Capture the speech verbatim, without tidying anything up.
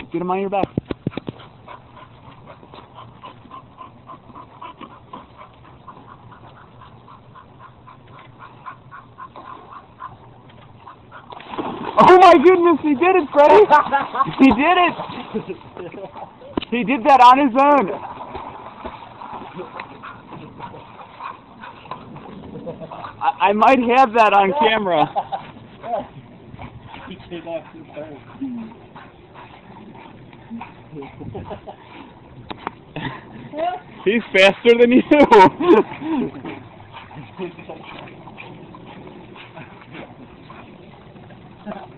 Get him on your back. Oh my goodness, he did it, Freddie! He did it! He did that on his own. I, I might have that on camera. He's faster than you.